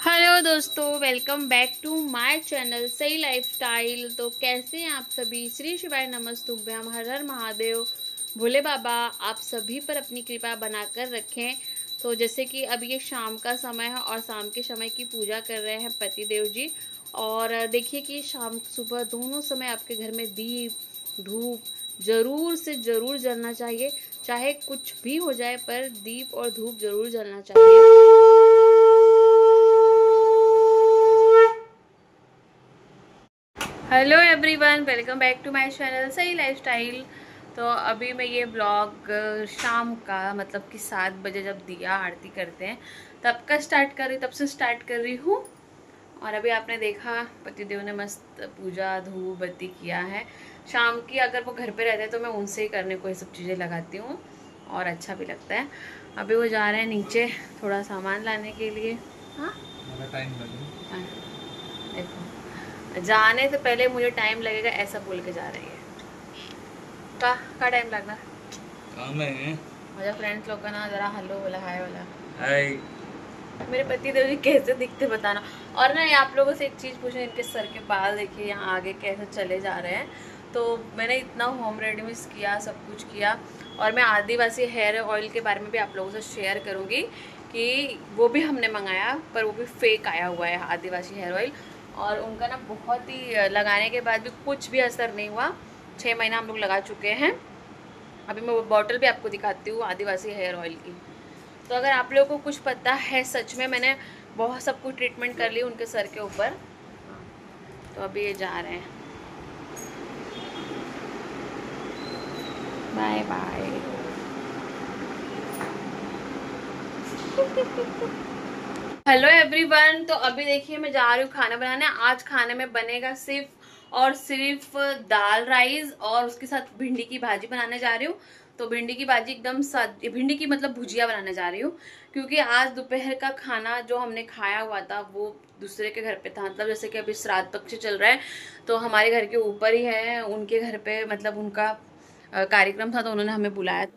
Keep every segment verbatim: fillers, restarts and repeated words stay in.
Hello दोस्तों, welcome back to my channel Sahi lifestyle. तो कैसे हैं आप सभी? श्री शिवाय नमस्तुभ्यम, हर हर महादेव। भोले बाबा आप सभी पर अपनी कृपा बनाकर रखें। तो जैसे कि अब ये शाम का समय है और शाम के समय की पूजा कर रहे हैं पतिदेव जी। और देखिए कि शाम सुबह दोनों समय आपके घर में दीप धूप जरूर से जरूर जलना चाहिए। चाहे कुछ भी हो जाए पर दीप और धूप जरूर जलना चाहिए। Hello everyone, welcome back to my channel Sahi lifestyle. तो अभी मैं ये ब्लॉग शाम का मतलब कि सात बजे जब दिया आरती करते हैं तब का स्टार्ट कर रही तब से स्टार्ट कर रही हूँ। और अभी आपने देखा पतिदेव ने मस्त पूजा धूप बत्ती किया है। शाम की अगर वो घर पे रहते हैं तो मैं उनसे ही करने को ये सब चीज़ें लगाती हूँ और अच्छा भी लगता है। अभी वो जा रहे हैं नीचे थोड़ा सामान लाने के लिए। हाँ टाइम लगे, देखो जाने से पहले मुझे टाइम लगेगा ऐसा बोल के जा रही है। का का टाइम लगना काम है मुझे। फ्रेंड्स लोग का ना जरा हेलो बोला, हाय बोला। हाय मेरे पति देव जी कैसे दिखते बताना। और ना आप लोगों से एक चीज़ पूछना, इनके सर के बाल देखिए यहाँ आगे कैसे चले जा रहे हैं। तो मैंने इतना होम रेडीमेड्स किया, सब कुछ किया। और मैं आदिवासी हेयर ऑयल के बारे में भी आप लोगों से शेयर करूँगी कि वो भी हमने मंगाया पर वो भी फेक आया हुआ है आदिवासी हेयर ऑयल। और उनका ना बहुत ही लगाने के बाद भी कुछ भी असर नहीं हुआ। छः महीना हम लोग लगा चुके हैं। अभी मैं वो बॉटल भी आपको दिखाती हूँ आदिवासी हेयर ऑयल की। तो अगर आप लोगों को कुछ पता है, सच में मैंने बहुत सब कुछ ट्रीटमेंट कर ली उनके सर के ऊपर। तो अभी ये जा रहे हैं, बाय बाय। हेलो एवरीवन, तो अभी देखिए मैं जा रही हूँ खाना बनाने। आज खाने में बनेगा सिर्फ और सिर्फ दाल राइस और उसके साथ भिंडी की भाजी बनाने जा रही हूँ। तो भिंडी की भाजी एकदम सादी, भिंडी की मतलब भुजिया बनाने जा रही हूँ क्योंकि आज दोपहर का खाना जो हमने खाया हुआ था वो दूसरे के घर पे था। मतलब जैसे कि अभी श्राद्ध पक्ष चल रहा है तो हमारे घर के ऊपर ही है, उनके घर पे मतलब उनका कार्यक्रम था तो उन्होंने हमें बुलाया।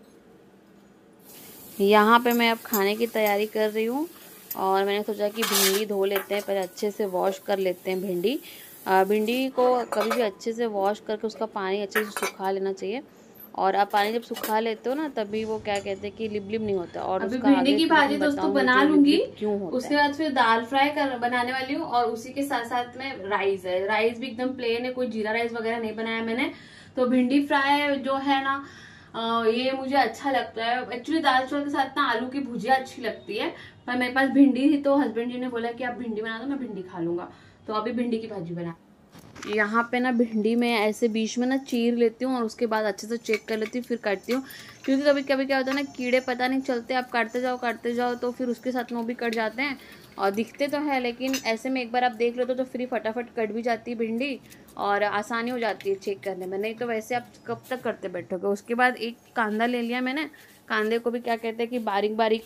यहाँ पे मैं अब खाने की तैयारी कर रही हूँ और मैंने सोचा कि भिंडी धो लेते हैं, पहले अच्छे से वॉश कर लेते हैं भिंडी। भिंडी को कभी भी अच्छे से वॉश करके उसका पानी अच्छे से सुखा लेना चाहिए। और आप पानी जब सुखा लेते हो ना तभी वो क्या कहते हैं कि लिबलिब नहीं होता। और अभी उसका भिंडी की भाजी दोस्तों बना लूंगी, क्यों होता उसके बाद फिर दाल फ्राई कर बनाने वाली हूँ। और उसी के साथ साथ में राइस है, राइस भी एकदम प्लेन है, कोई जीरा राइस वगैरह नहीं बनाया मैंने। तो भिंडी फ्राई जो है ना आ, ये मुझे अच्छा लगता है। एक्चुअली दाल चावल के साथ ना आलू की भुजिया अच्छी लगती है, पर मेरे पास भिंडी थी तो हस्बैंड जी ने बोला कि आप भिंडी बना दो, मैं भिंडी खा लूंगा। तो अभी भिंडी की भाजी बना। यहाँ पे ना भिंडी में ऐसे बीच में ना चीर लेती हूँ और उसके बाद अच्छे से चेक कर लेती हूँ फिर काटती हूँ। क्योंकि कभी कभी क्या होता है ना, कीड़े पता नहीं चलते, आप काटते जाओ काटते जाओ तो फिर उसके साथ में वो भी कट जाते हैं और दिखते तो है, लेकिन ऐसे में एक बार आप देख लो तो फिर फटाफट कट भी जाती है भिंडी और आसानी हो जाती है चेक करने में। नहीं तो वैसे आप कब तक करते बैठोगे। उसके बाद एक कांदा ले लिया मैंने, कांदे को भी क्या कहते हैं कि बारीक बारीक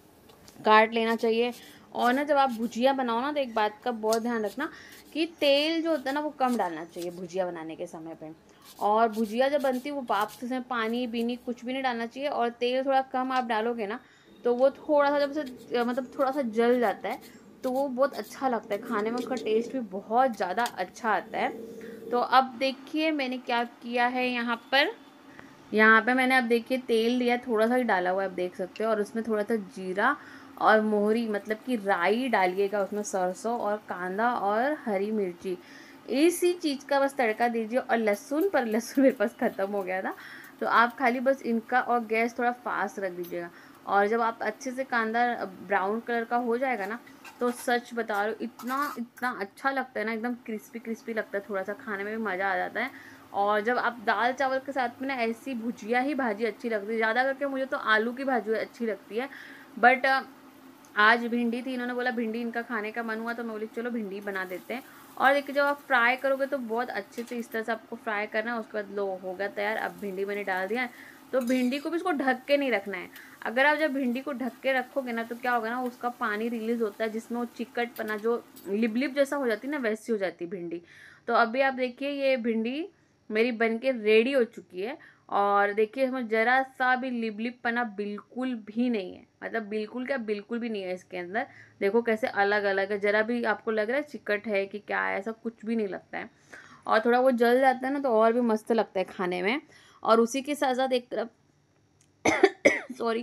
काट लेना चाहिए। और ना जब आप भुजिया बनाओ ना तो एक बात का बहुत ध्यान रखना कि तेल जो होता है ना वो कम डालना चाहिए भुजिया बनाने के समय पे। और भुजिया जब बनती है वो बाप से पानी बीनी कुछ भी नहीं डालना चाहिए और तेल थोड़ा कम आप डालोगे ना तो वो थोड़ा सा जब से मतलब थोड़ा सा जल जाता है तो वो बहुत अच्छा लगता है खाने में, उसका टेस्ट भी बहुत ज़्यादा अच्छा आता है। तो अब देखिए मैंने क्या किया है यहाँ पर। यहाँ पे मैंने अब देखिए तेल लिया, थोड़ा सा ही डाला हुआ है आप देख सकते हो। और उसमें थोड़ा सा जीरा और मोहरी मतलब कि राई डालिएगा उसमें, सरसों और कांदा और हरी मिर्ची, इसी चीज़ का बस तड़का दीजिए। और लहसुन, पर लहसुन मेरे पास ख़त्म हो गया था तो आप खाली बस इनका और गैस थोड़ा फास्ट रख दीजिएगा। और जब आप अच्छे से कांदा ब्राउन कलर का हो जाएगा ना तो सच बता रही हूँ इतना इतना अच्छा लगता है ना, एकदम क्रिस्पी क्रिस्पी लगता है, थोड़ा सा खाने में भी मज़ा आ जाता है। और जब आप दाल चावल के साथ में ना ऐसी भुजिया ही भाजी अच्छी लगती है। ज़्यादा करके मुझे तो आलू की भाजी अच्छी लगती है, बट आज भिंडी थी, इन्होंने बोला भिंडी इनका खाने का मन हुआ तो मैं बोली चलो भिंडी बना देते हैं। और देखिए जब आप फ्राई करोगे तो बहुत अच्छे से इस तरह से आपको फ्राई करना है। उसके बाद लो हो गया तैयार। अब भिंडी मैंने डाल दिया है तो भिंडी को भी इसको ढक के नहीं रखना है। अगर आप जब भिंडी को ढक के रखोगे ना तो क्या होगा ना, उसका पानी रिलीज होता है जिसमें वो चिकटपना जो लिप लिप जैसा हो जाती है ना वैसी हो जाती है भिंडी। तो अभी आप देखिए ये भिंडी मेरी बन के रेडी हो चुकी है। और देखिए इसमें ज़रा सा भी लिप पना बिल्कुल भी नहीं है, मतलब बिल्कुल क्या बिल्कुल भी नहीं है इसके अंदर। देखो कैसे अलग अलग है, ज़रा भी आपको लग रहा है चिकट है कि क्या है, ऐसा कुछ भी नहीं लगता है। और थोड़ा वो जल जाता है ना तो और भी मस्त लगता है खाने में। और उसी के साथ साथ एक तरफ सॉरी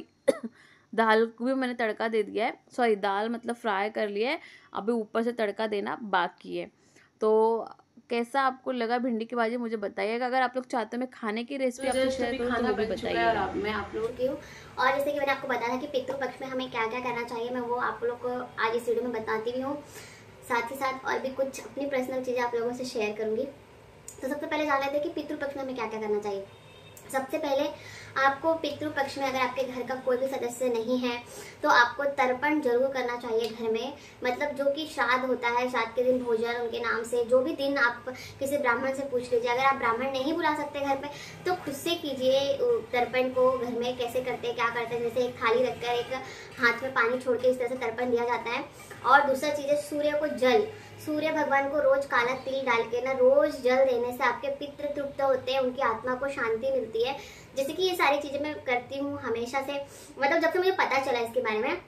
दाल को भी मैंने तड़का दे दिया है, सॉरी दाल मतलब फ्राई कर लिया है, अभी ऊपर से तड़का देना बाकी है। तो कैसा आपको लगा भिंडी की भाजी मुझे बताइएगा। अगर आप लोग चाहते हो मैं खाने की रेसिपी आपको शेयर करूँ तो वो भी बताइएगा। और मैं आप लोगों की हूँ, और जैसे कि मैंने आपको बताया था कि पितृपक्ष में हमें क्या क्या करना चाहिए, मैं वो आप लोग को आज इस वीडियो में बताती भी हूँ। साथ ही साथ और भी कुछ अपनी पर्सनल चीज़ें आप लोगों से शेयर करूँगी। तो सबसे पहले जान लेते हैं कि पितृपक्ष में हमें क्या क्या करना चाहिए। सबसे पहले आपको पितृपक्ष में अगर आपके घर का कोई भी सदस्य नहीं है तो आपको तर्पण जरूर करना चाहिए घर में। मतलब जो कि श्राद्ध होता है, श्राद्ध के दिन भोजन उनके नाम से, जो भी दिन आप किसी ब्राह्मण से पूछ लीजिए। अगर आप ब्राह्मण नहीं बुला सकते घर पे तो खुद से कीजिए तर्पण को। घर में कैसे करते हैं, क्या करते हैं, जैसे एक थाली रखकर एक हाथ में पानी छोड़ के इस तरह से तर्पण दिया जाता है। और दूसरा चीज़ है सूर्य को जल। सूर्य भगवान को रोज काला तिल डाल के ना रोज जल देने से आपके पितृ तृप्त होते हैं, उनकी आत्मा को शांति मिलती है। जैसे कि ये सारी चीजें मैं करती हूँ हमेशा से, मतलब जब से मुझे पता चला इसके बारे में।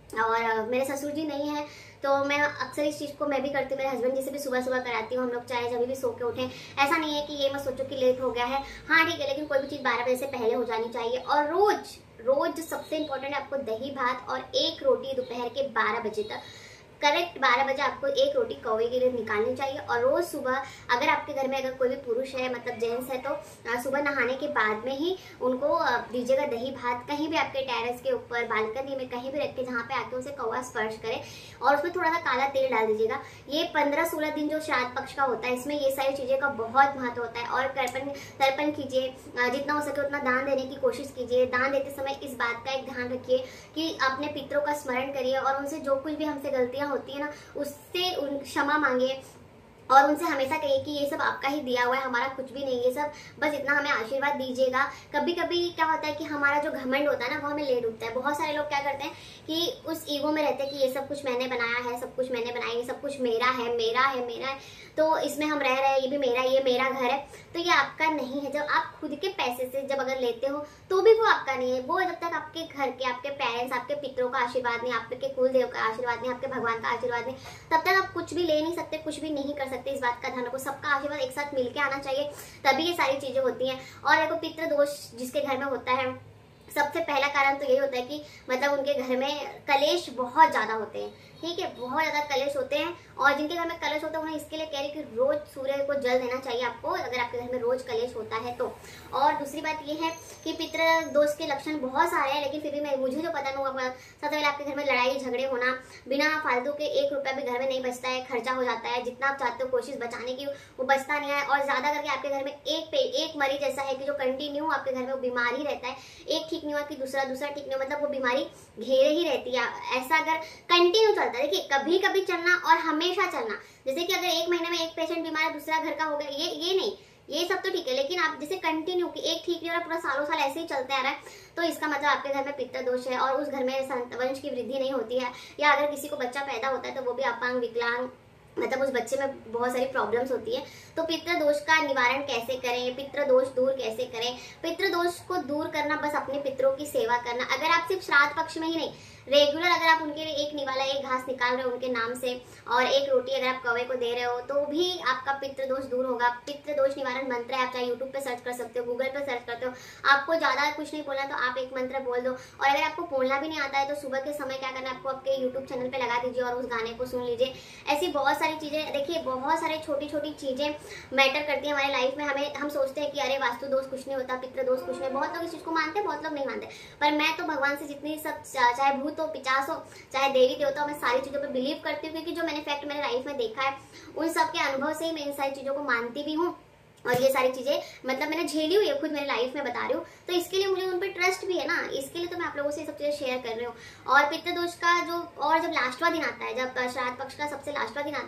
और मेरे ससुर जी नहीं है तो मैं अक्सर इस चीज़ को मैं भी करती हूँ, मेरे हस्बैंड जी से भी सुबह सुबह कराती हूँ। हम लोग चाहे जब भी सो के उठें, ऐसा नहीं है कि ये मैं सोचूं कि लेट हो गया है, हाँ ठीक है, लेकिन कोई भी चीज़ बारह बजे से पहले हो जानी चाहिए। और रोज रोज सबसे इंपॉर्टेंट है आपको दही भात और एक रोटी दोपहर के बारह बजे तक, करेक्ट बारह बजे आपको एक रोटी कौवे के लिए निकालनी चाहिए। और रोज सुबह अगर आपके घर में अगर कोई भी पुरुष है, मतलब जेंट्स है, तो सुबह नहाने के बाद में ही उनको दीजिएगा दही भात। कहीं भी आपके टेरेस के ऊपर, बालकनी में, कहीं भी रख के जहाँ पे आके उसे कौवा स्पर्श करे, और उसमें थोड़ा सा काला तेल डाल दीजिएगा। ये पंद्रह सोलह दिन जो श्राद्ध पक्ष का होता है, इसमें ये सारी चीजें का बहुत महत्व होता है। और तर्पण तर्पण कीजिए, जितना हो सके उतना दान देने की कोशिश कीजिए। दान देते समय इस बात का एक ध्यान रखिए कि अपने पितरों का स्मरण करिए और उनसे जो कुछ भी हमसे गलतियां होती है ना उससे उन क्षमा मांगिए। और उनसे हमेशा कहिए कि ये सब आपका ही दिया हुआ है, हमारा कुछ भी नहीं, ये सब बस इतना हमें आशीर्वाद दीजिएगा। कभी कभी क्या होता है कि हमारा जो घमंड होता है ना वो हमें ले डूबता है। बहुत सारे लोग क्या करते हैं कि उस ईगो में रहते हैं कि ये सब कुछ मैंने बनाया है, सब कुछ मैंने बनाया, ये सब कुछ मेरा है मेरा है मेरा है, तो इसमें हम रह रहे हैं, ये भी मेरा, ये मेरा घर है। तो ये आपका नहीं है। जब आप खुद के पैसे से जब अगर लेते हो तो भी वो आपका नहीं है। वो जब तक आपके घर के, आपके पेरेंट्स, आपके पितरों का आशीर्वाद नहीं, आपके कुल देव का आशीर्वाद नहीं, आपके भगवान का आशीर्वाद नहीं, तब तक आप कुछ भी ले नहीं सकते, कुछ भी नहीं कर सकते। इस बात का ध्यान रखो, सबका आशीर्वाद एक साथ मिलके आना चाहिए, तभी ये सारी चीजें होती हैं। और देखो पितृ दोष जिसके घर में होता है, सबसे पहला कारण तो यही होता है कि मतलब उनके घर में कलेश बहुत ज्यादा होते हैं। ठीक है, बहुत ज्यादा कलेश होते हैं। और जिनके घर में कलेश होता है उन्हें इसके लिए कह रही कि रोज सूर्य को जल देना चाहिए आपको, अगर आपके घर में रोज कलेश होता है तो। और दूसरी बात यह है कि पितृ दोष के लक्षण बहुत सारे हैं, लेकिन फिर भी मैं मुझे जो पता नहीं, सबसे पहले आपके घर में लड़ाई झगड़े होना, बिना फालतू के एक रुपया भी घर में नहीं बचता है, खर्चा हो जाता है। जितना आप चाहते हो कोशिश बचाने की वो बचता नहीं है। और ज्यादा करके आपके घर में एक पे एक मरीज ऐसा है कि जो कंटिन्यू आपके घर में वो बीमार ही रहता है, एक ठीक नहीं हुआ कि दूसरा दूसरा ठीक नहीं हुआ, मतलब वो बीमारी घेरे ही रहती है। ऐसा अगर कंटिन्यू चलता है, देखिए कभी कभी चलना और हमेशा चलना, जैसे कि अगर एक महीने में एक पेशेंट बीमार है दूसरा घर का हो गया, ये ये नहीं, ये सब तो ठीक है। लेकिन आप जैसे कंटिन्यू कि एक ठीक नहीं हो रहा, पूरा सालों साल ऐसे ही चलते आ रहा है, तो इसका मतलब आपके घर में पित्त दोष है और उस घर में वंश की वृद्धि नहीं होती है। या अगर किसी को बच्चा पैदा होता है तो वो भी अपांग, विकलांग, मतलब उस बच्चे में बहुत सारी प्रॉब्लम्स होती है। तो पितृ दोष का निवारण कैसे करें, पितृ दोष दूर कैसे करें? पितृ दोष को दूर करना बस अपने पितरों की सेवा करना। अगर आप सिर्फ श्राद्ध पक्ष में ही नहीं, रेगुलर अगर आप उनके लिए एक निवाला, एक घास निकाल रहे हो उनके नाम से, और एक रोटी अगर आप कौवे को दे रहे हो, तो भी आपका पितृ दोष दूर होगा। पितृ दोष निवारण मंत्र है, आप चाहे यूट्यूब पे सर्च कर सकते हो, गूगल पे सर्च करते हो। आपको ज्यादा कुछ नहीं बोलना तो आप एक मंत्र बोल दो। और अगर आपको बोलना भी नहीं आता है तो सुबह के समय क्या करना है, आपको आपके यूट्यूब चैनल पे लगा दीजिए और उस गाने को सुन लीजिए। ऐसी बहुत सारी चीजें, देखिए बहुत सारे छोटी छोटी चीजें मैटर करती है हमारे लाइफ में। हमें हम सोचते हैं कि अरे वास्तु दोष कुछ नहीं होता, पितृ दोष कुछ नहीं, बहुत लोग इस चीज को मानते हैं, बहुत लोग नहीं मानते। पर मैं तो भगवान से जितनी सब, चाहे भूत हो, पिचास हो, चाहे देवी देवता हो, मैं सारी चीजों पे बिलीव करती हूँ, क्योंकि जो मैंने फैक्ट मेरे लाइफ में देखा है उन सब के अनुभव से ही मैं इन सारी चीजों को मानती भी हूँ। और ये सारी चीजें मतलब मैंने झेली हुई है, खुद मेरे लाइफ में बता रही हूँ, तो इसके लिए मुझे उन पर ट्रस्ट भी है ना, इसके लिए तो मैं आप लोगों से सब चीजें शेयर कर रही हूँ। और पितृ दोष का जो, और जब लास्टवा दिन आता है, जब श्राद्ध पक्ष का सबसे लास्टवा दिन आता है,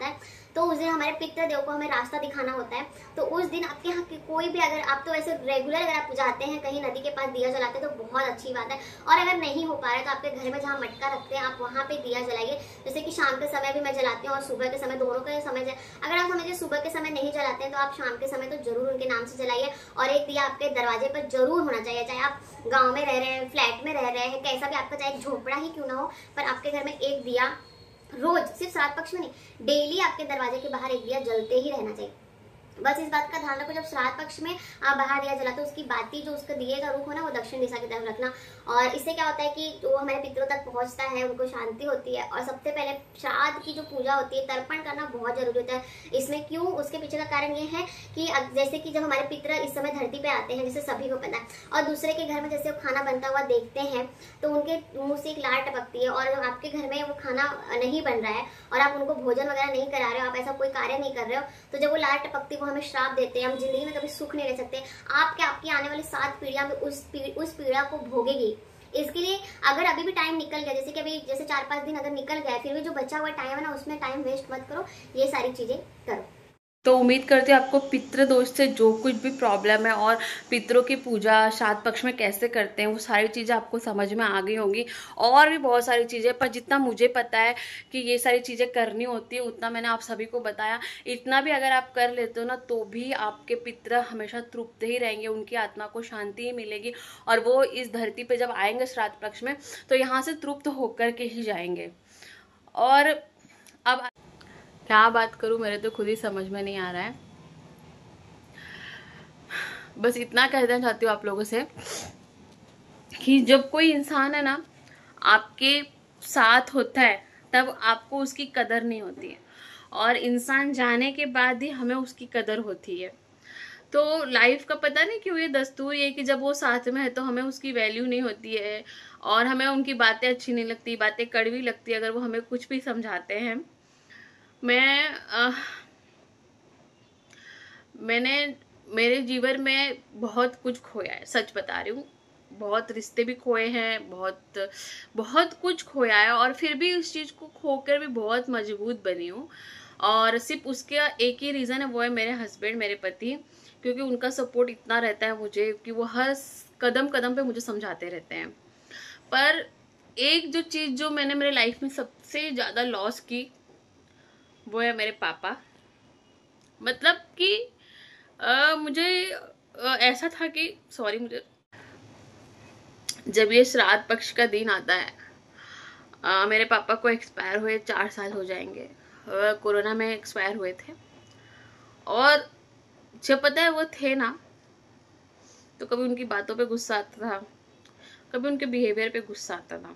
तो उस दिन हमारे पितृदेव को हमें रास्ता दिखाना होता है। तो उस दिन आपके यहाँ कोई भी, अगर आप तो ऐसे रेगुलर अगर आप जाते हैं कहीं नदी के पास दिया जलाते हैं तो बहुत अच्छी बात है, और अगर नहीं हो पा रहा है तो आपके घर में जहाँ मटका रखते हैं आप वहाँ पे दिया जलाइए। जैसे कि शाम के समय भी मैं जलाती हूँ और सुबह के समय, दोनों के समय। अगर आप समझिए सुबह के समय नहीं जलाते हैं तो आप शाम के समय तो जरूर उनके नाम से जलाइए। और एक दिया आपके दरवाजे पर जरूर होना चाहिए, चाहे आप गाँव में रह रहे हैं, फ्लैट में रह रहे हैं, कैसा भी आपका चाहे झोपड़ा ही क्यों ना हो, पर आपके घर में एक दिया रोज, सिर्फ श्राद्ध पक्ष में नहीं, डेली आपके दरवाजे के बाहर एक दिया जलते ही रहना चाहिए। बस इस बात का ध्यान रखो, जब श्राद्ध पक्ष में आप बाहर दिया जलाते हो उसकी बाती जो उसका दिए का रुख हो ना वो दक्षिण दिशा की तरफ रखना। और इससे क्या होता है कि जो हमारे पितरों तक पहुंचता है उनको शांति होती है। और सबसे पहले श्राद्ध की जो पूजा होती है, तर्पण करना बहुत जरूरी होता है इसमें। क्यों? उसके पीछे का कारण ये है कि जैसे कि जब हमारे पितर इस समय धरती पे आते हैं, जैसे सभी को पता है, और दूसरे के घर में जैसे वो खाना बनता हुआ देखते हैं तो उनके मुंह से एक लार टपकती है। और जब आपके घर में वो खाना नहीं बन रहा है और आप उनको भोजन वगैरह नहीं करा रहे हो, आप ऐसा कोई कार्य नहीं कर रहे हो, तो जब वो लार टपकती वो हमें श्राप देते हैं। हम जिंदगी में कभी सुख नहीं रह सकते। आप क्या, आपकी आने वाली सात पीढ़ियां में उस पी, उस पीड़ा को भोगेगी। इसके लिए अगर अभी भी टाइम निकल गया, जैसे कि अभी जैसे चार पांच दिन अगर निकल गया, फिर भी जो बचा हुआ टाइम है ना उसमें टाइम वेस्ट मत करो, ये सारी चीजें करो। तो उम्मीद करते हैं आपको पितृ दोष से जो कुछ भी प्रॉब्लम है और पितरों की पूजा श्राद्ध पक्ष में कैसे करते हैं वो सारी चीज़ें आपको समझ में आ गई होंगी। और भी बहुत सारी चीज़ें, पर जितना मुझे पता है कि ये सारी चीज़ें करनी होती है उतना मैंने आप सभी को बताया। इतना भी अगर आप कर लेते हो ना तो भी आपके पितृ हमेशा तृप्त ही रहेंगे, उनकी आत्मा को शांति ही मिलेगी और वो इस धरती पर जब आएंगे श्राद्ध पक्ष में तो यहाँ से तृप्त होकर के ही जाएंगे। और अब क्या बात करूं, मेरे तो खुद ही समझ में नहीं आ रहा है। बस इतना कहना चाहती हूँ आप लोगों से कि जब कोई इंसान है ना आपके साथ होता है तब आपको उसकी कदर नहीं होती है, और इंसान जाने के बाद ही हमें उसकी कदर होती है। तो लाइफ का पता नहीं क्यों ये दस्तूर है कि जब वो साथ में है तो हमें उसकी वैल्यू नहीं होती है और हमें उनकी बातें अच्छी नहीं लगती, बातें कड़वी लगती है अगर वो हमें कुछ भी समझाते हैं। मैं आ, मैंने मेरे जीवन में बहुत कुछ खोया है, सच बता रही हूँ। बहुत रिश्ते भी खोए हैं, बहुत बहुत कुछ खोया है, और फिर भी उस चीज़ को खोकर भी बहुत मजबूत बनी हूँ। और सिर्फ उसका एक ही रीज़न है, वो है मेरे हस्बैंड, मेरे पति, क्योंकि उनका सपोर्ट इतना रहता है मुझे कि वो हर कदम कदम पे मुझे समझाते रहते हैं। पर एक जो चीज़ जो मैंने मेरे लाइफ में सबसे ज़्यादा लॉस की वो है मेरे पापा। मतलब कि आ, मुझे आ, ऐसा था कि सॉरी मुझे जब ये श्राद्ध पक्ष का दिन आता है, आ, मेरे पापा को एक्सपायर हुए चार साल हो जाएंगे, कोरोना में एक्सपायर हुए थे। और जब पता है वो थे ना तो कभी उनकी बातों पे गुस्सा आता था, कभी उनके बिहेवियर पे गुस्सा आता था।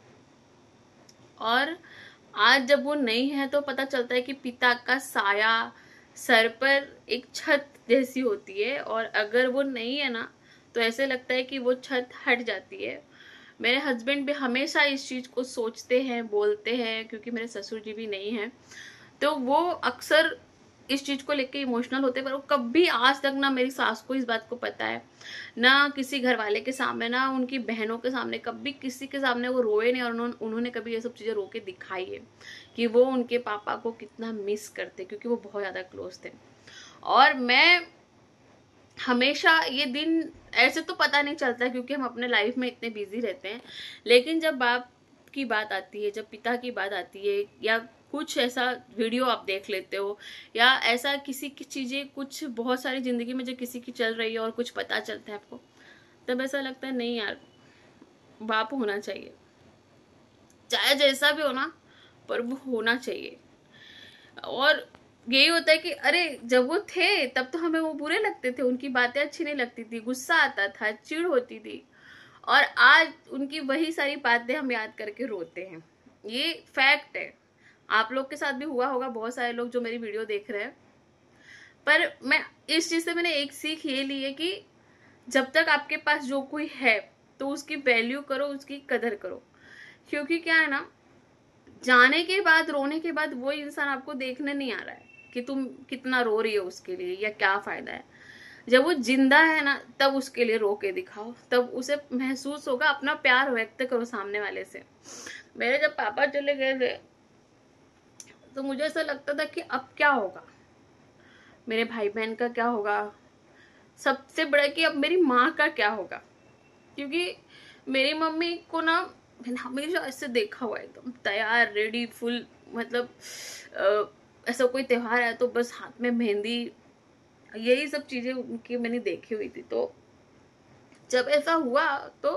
और आज जब वो नहीं है तो पता चलता है कि पिता का साया सर पर एक छत जैसी होती है, और अगर वो नहीं है ना तो ऐसे लगता है कि वो छत हट जाती है। मेरे हस्बैंड भी हमेशा इस चीज़ को सोचते हैं, बोलते हैं, क्योंकि मेरे ससुर जी भी नहीं हैं तो वो अक्सर इस चीज़ को लेके इमोशनल होते हैं। पर वो कभी आज तक ना मेरी सास को इस बात को पता है, ना किसी घर वाले के सामने, ना उनकी बहनों के सामने, कभी किसी के सामने वो रोए नहीं। और उन्होंने उन्होंने कभी ये सब चीज़ें रो के दिखाई है कि वो उनके पापा को कितना मिस करते, क्योंकि वो बहुत ज़्यादा क्लोज थे। और मैं हमेशा ये दिन ऐसे तो पता नहीं चलता क्योंकि हम अपने लाइफ में इतने बिजी रहते हैं, लेकिन जब बाप की बात आती है, जब पिता की बात आती है, या कुछ ऐसा वीडियो आप देख लेते हो, या ऐसा किसी की चीज़ें कुछ बहुत सारी ज़िंदगी में जो किसी की चल रही है और कुछ पता चलता है आपको, तब ऐसा लगता है नहीं यार, बाप होना चाहिए, चाहे जैसा भी हो ना, पर वो होना चाहिए। और यही होता है कि अरे जब वो थे तब तो हमें वो बुरे लगते थे, उनकी बातें अच्छी नहीं लगती थी, गुस्सा आता था, चिढ़ होती थी, और आज उनकी वही सारी बातें हम याद करके रोते हैं। ये फैक्ट है, आप लोग के साथ भी हुआ होगा, बहुत सारे लोग जो मेरी वीडियो देख रहे हैं। पर मैं इस चीज से मैंने एक सीख ये ली है कि जब तक आपके पास जो कोई है तो उसकी वैल्यू करो, उसकी कदर करो। क्योंकि क्या है ना, जाने के बाद, रोने के बाद वो इंसान आपको देखने नहीं आ रहा है कि तुम कितना रो रही हो उसके लिए, या क्या फायदा है। जब वो जिंदा है ना तब उसके लिए रो के दिखाओ, तब उसे महसूस होगा, अपना प्यार व्यक्त करो सामने वाले से। मेरे जब पापा चले गए थे तो मुझे ऐसा लगता था कि अब क्या होगा, मेरे भाई बहन का क्या होगा, सबसे बड़ा कि अब मेरी माँ का क्या होगा। क्योंकि मेरी मम्मी को ना मैंने हमेशा ऐसे देखा हुआ एकदम तैयार रेडी फुल, मतलब आ, ऐसा कोई त्योहार है तो बस हाथ में मेहंदी, यही सब चीजें उनकी मैंने देखी हुई थी। तो जब ऐसा हुआ तो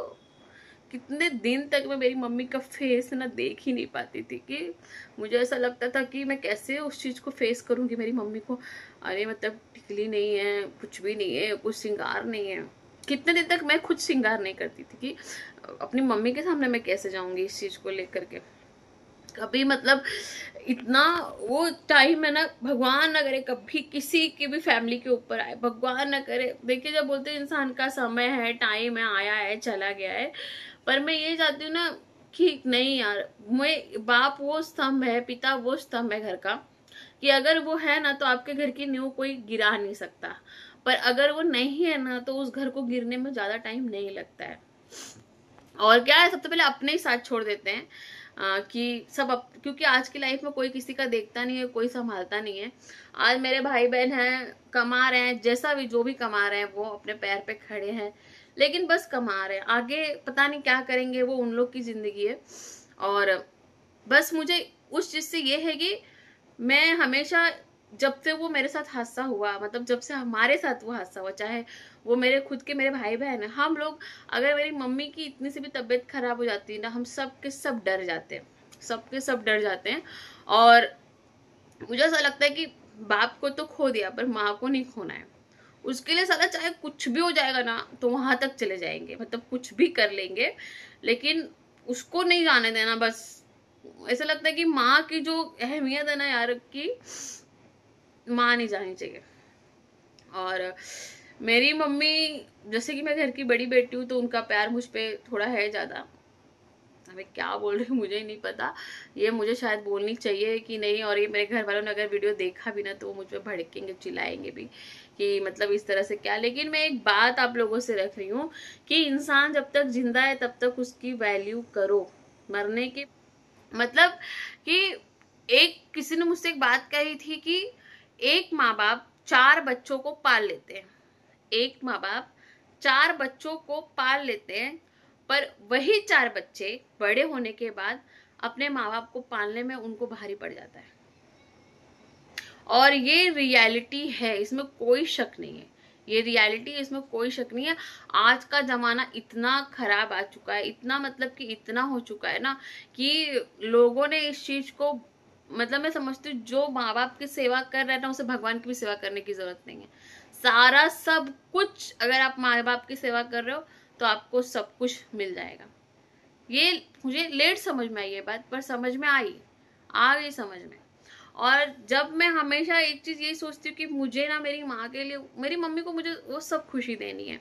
कितने दिन तक मैं मेरी मम्मी का फेस ना देख ही नहीं पाती थी, कि मुझे ऐसा लगता था कि मैं कैसे उस चीज को फेस करूंगी। मेरी मम्मी को अरे मतलब टिकली नहीं है, कुछ भी नहीं है, कुछ श्रृंगार नहीं है। कितने दिन तक मैं खुद श्रृंगार नहीं करती थी कि अपनी मम्मी के सामने मैं कैसे जाऊंगी इस चीज को लेकर के। कभी मतलब इतना वो टाइम है ना, भगवान ना करे कभी किसी की भी फैमिली के ऊपर आए, भगवान ना करे। देखिए जब बोलते हैं इंसान का समय है, टाइम है, आया है चला गया है, पर मैं ये चाहती हूँ ना कि नहीं यार, मैं बाप वो स्तंभ है, पिता वो स्तंभ है घर का, कि अगर वो है ना तो आपके घर की नींव कोई गिरा नहीं सकता, पर अगर वो नहीं है ना तो उस घर को गिरने में ज्यादा टाइम नहीं लगता है। और क्या है, सबसे पहले अपने ही साथ छोड़ देते हैं आ, कि सब अप, क्योंकि आज की लाइफ में कोई किसी का देखता नहीं है, कोई संभालता नहीं है। आज मेरे भाई बहन हैं, कमा रहे हैं, जैसा भी जो भी कमा रहे हैं वो अपने पैर पे खड़े हैं, लेकिन बस कमा रहे हैं, आगे पता नहीं क्या करेंगे, वो उन लोग की जिंदगी है। और बस मुझे उस चीज से ये है कि मैं हमेशा, जब से वो मेरे साथ हादसा हुआ, मतलब जब से हमारे साथ वो हादसा हुआ, चाहे वो मेरे खुद के मेरे भाई बहन है, हम लोग, अगर मेरी मम्मी की इतनी सी भी तबीयत खराब हो जाती है ना, हम सब के सब डर जाते हैं, सबके सब डर जाते हैं। और मुझे ऐसा लगता है कि बाप को तो खो दिया पर माँ को नहीं खोना है। उसके लिए साला चाहे कुछ भी हो जाएगा ना तो वहां तक चले जाएंगे, मतलब कुछ भी कर लेंगे, लेकिन उसको नहीं जाने देना। बस ऐसा लगता है कि माँ की जो अहमियत है ना यार, की माँ नहीं जानी चाहिए। और मेरी मम्मी, जैसे कि मैं घर की बड़ी बेटी हूँ तो उनका प्यार मुझ पे थोड़ा है ज्यादा। मैं क्या बोल रही हूँ मुझे ही नहीं पता, ये मुझे शायद बोलनी चाहिए कि नहीं। और ये मेरे घर वालों ने अगर वीडियो देखा भी ना तो वो मुझ पे भड़केंगे, चिल्लाएंगे भी कि मतलब इस तरह से क्या। लेकिन मैं एक बात आप लोगों से रख रही हूँ कि इंसान जब तक जिंदा है तब तक उसकी वैल्यू करो। मरने के मतलब कि एक किसी ने मुझसे एक बात कही थी कि एक माँ बाप चार बच्चों को पाल लेते हैं, एक माँ बाप चार बच्चों को पाल लेते हैं, पर वही चार बच्चे बड़े होने के बाद अपने माँ बाप को पालने में उनको भारी पड़ जाता है। और ये रियलिटी है, इसमें कोई शक नहीं है, ये रियलिटी है, इसमें कोई शक नहीं है। आज का जमाना इतना खराब आ चुका है, इतना मतलब कि इतना हो चुका है ना कि लोगों ने इस चीज को, मतलब मैं समझती हूँ जो माँ बाप की सेवा कर रहे हैं ना उसे भगवान की भी सेवा करने की जरूरत नहीं है। सारा सब कुछ, अगर आप माँ बाप की सेवा कर रहे हो तो आपको सब कुछ मिल जाएगा। ये मुझे लेट समझ में आई ये बात, पर समझ में आई, आ गई समझ में। और जब मैं हमेशा एक चीज यही सोचती हूँ कि मुझे ना मेरी माँ के लिए, मेरी मम्मी को मुझे वो सब खुशी देनी है।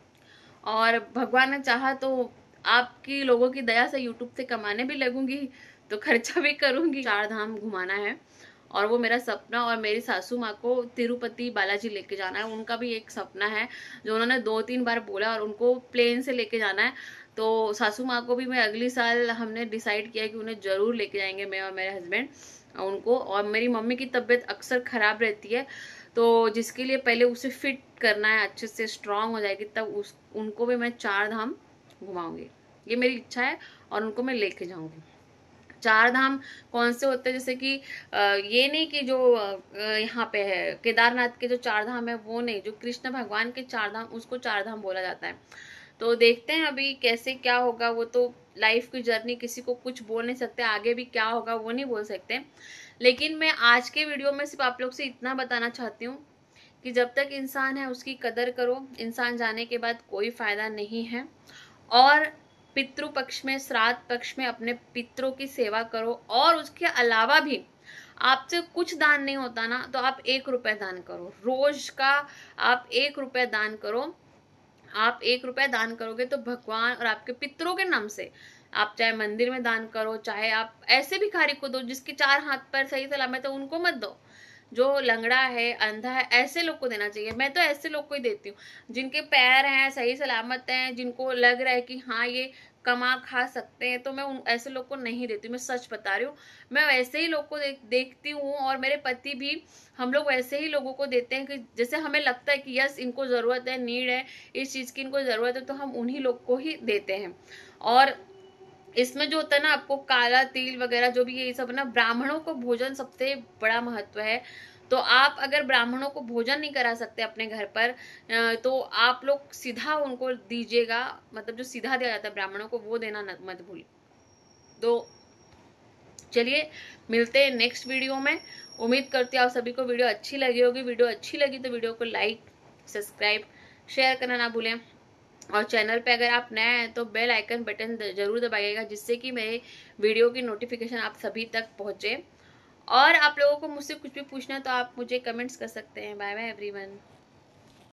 और भगवान ने चाहा तो आपकी लोगों की दया से यूट्यूब से कमाने भी लगूंगी, तो खर्चा भी करूंगी। चार धाम घुमाना है और वो मेरा सपना। और मेरी सासू माँ को तिरुपति बालाजी लेके जाना है, उनका भी एक सपना है जो उन्होंने दो तीन बार बोला, और उनको प्लेन से लेके जाना है। तो सासू माँ को भी मैं अगली साल, हमने डिसाइड किया कि उन्हें जरूर लेके जाएंगे, मैं और मेरे हस्बैंड उनको। और मेरी मम्मी की तबीयत अक्सर खराब रहती है, तो जिसके लिए पहले उसे फिट करना है, अच्छे से स्ट्रांग हो जाएगी तब उस उनको भी मैं चार धाम घुमाऊंगी, ये मेरी इच्छा है। और उनको मैं लेके जाऊंगी। चार धाम कौन से होते हैं, जैसे कि ये नहीं कि जो यहाँ पे है केदारनाथ के जो चार धाम है वो नहीं, जो कृष्ण भगवान के चार धाम, उसको चार धाम बोला जाता है। तो देखते हैं अभी कैसे क्या होगा, वो तो लाइफ की जर्नी, किसी को कुछ बोल नहीं सकते, आगे भी क्या होगा वो नहीं बोल सकते। लेकिन मैं आज के वीडियो में सिर्फ आप लोग से इतना बताना चाहती हूँ कि जब तक इंसान है उसकी कदर करो, इंसान जाने के बाद कोई फायदा नहीं है। और पितृ पक्ष में, श्राद्ध पक्ष में अपने पितरों की सेवा करो। और उसके अलावा भी आपसे कुछ दान नहीं होता ना तो आप एक रुपए दान करो, रोज का आप एक रुपए दान करो। आप एक रुपया दान करोगे तो भगवान और आपके पितरों के नाम से, आप चाहे मंदिर में दान करो, चाहे आप ऐसे भिखारी को दो जिसके चार हाथ पैर सही सलामत है, उनको मत दो। जो लंगड़ा है, अंधा है, ऐसे लोग को देना चाहिए। मैं तो ऐसे लोग को ही देती हूँ जिनके पैर हैं, सही सलामत हैं, जिनको लग रहा है कि हाँ ये कमा खा सकते हैं, तो मैं उन ऐसे लोग को नहीं देती, मैं सच बता रही हूँ। मैं वैसे ही लोग को देख, देखती हूँ, और मेरे पति भी, हम लोग वैसे ही लोगों को देते हैं कि जैसे हमें लगता है कि यस इनको ज़रूरत है, नीड है, इस चीज़ की इनको ज़रूरत है, तो हम उन्हीं लोग को ही देते हैं। और इसमें जो होता है ना, आपको काला तिल वगैरह जो भी ये सब ना, ब्राह्मणों को भोजन सबसे बड़ा महत्व है। तो आप अगर ब्राह्मणों को भोजन नहीं करा सकते अपने घर पर, तो आप लोग सीधा उनको दीजिएगा, मतलब जो सीधा दिया जाता है ब्राह्मणों को, वो देना मत भूलिए। तो चलिए मिलते हैं नेक्स्ट वीडियो में। उम्मीद करती हूँ आप सभी को वीडियो अच्छी लगी होगी। वीडियो अच्छी लगी तो वीडियो को लाइक, सब्सक्राइब, शेयर करना ना भूलें। और चैनल पे अगर आप नए हैं तो बेल आइकन बटन जरूर दबाइएगा, जिससे कि मेरे वीडियो की नोटिफिकेशन आप सभी तक पहुंचे। और आप लोगों को मुझसे कुछ भी पूछना है तो आप मुझे कमेंट्स कर सकते हैं। Bye bye everyone.